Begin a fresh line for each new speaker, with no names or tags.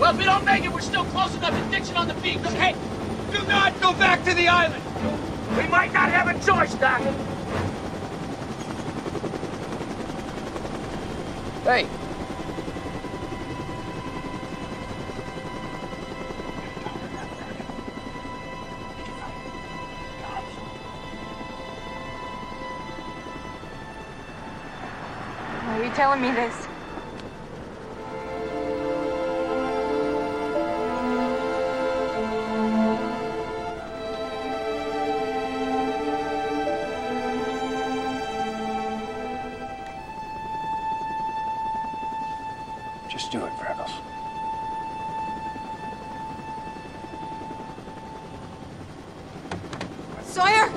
Well, if we don't make it, we're still close enough to ditching on the beach.
Hey, do not go back to the island!
We might not have a choice, Doc. Hey.
Why are you telling me this?
Just do it, Freckles.
Sawyer!